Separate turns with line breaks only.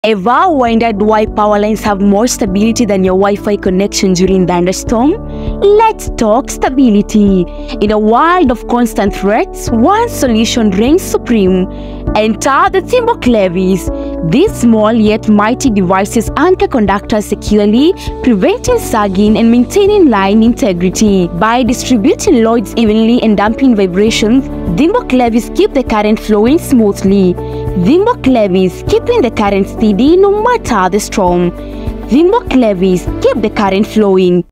Ever wondered why power lines have more stability than your Wi-Fi connection during thunderstorm? Let's talk stability. In a world of constant threats, one solution reigns supreme. Enter the Thimble Clevis. These small yet mighty devices anchor conductors securely, preventing sagging and maintaining line integrity. By distributing loads evenly and damping vibrations, Thimble Clevis keep the current flowing smoothly. Thimble Clevis, keeping the current steady no matter the storm. Thimble Clevis, keep the current flowing.